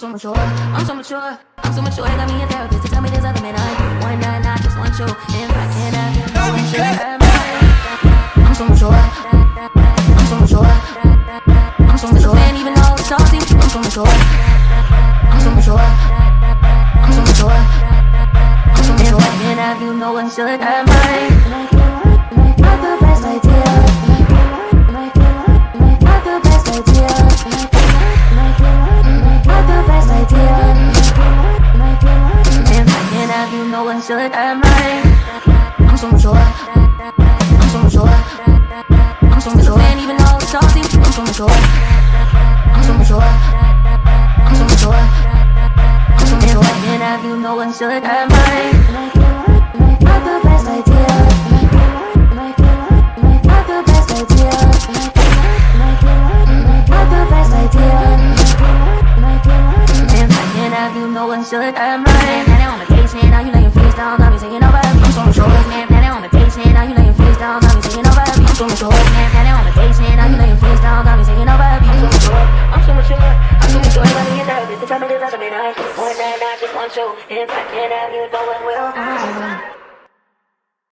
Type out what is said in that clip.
so mature, I'm so mature, I'm so mature. Got me a therapist to tell me there's other men I do. One night, I just want you. If I can't have you, no one should have mine. I'm so mature, I'm so mature, I'm so mature. And even though it's salty, I'm so mature, I'm so mature, I'm so mature, I'm so mature. If I can't have you, no one should have mine. Not the best idea. Not the best idea. Not the best idea. If I can't have you, no one should have mine. I'm so mature, I'm so mature, I'm so mature. And even though it's salty, I'm so mature, I'm so mature, I'm so mature, I'm so mature. If I can't have you, no one should have mine. Not the best idea. Not the best idea. Not the best idea. If I can't have you, no one should have mine. Now on the case, now you lay your face down, got me singing over me. I'm so mature. Now on the case, now you lay your face down, got me singing over me. I'm so mature. Now on the case, now you lay your face down, got me singing over me. I'm so mature. I'm so mature. I'm so mature. Got me a therapist to tell me there's other men I do. One night, I just want you. If I can't have you, no one will.